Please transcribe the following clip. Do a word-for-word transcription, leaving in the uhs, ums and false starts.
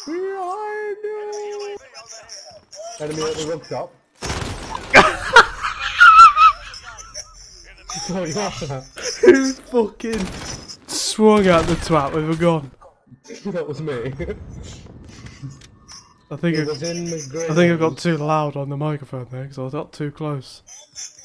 Behind you! Enemy at the rug shop. What are you laughing at? Who fucking swung at the twat with a gun? That was me. I think It I, was in the I think I got too loud on the microphone there because I got too close.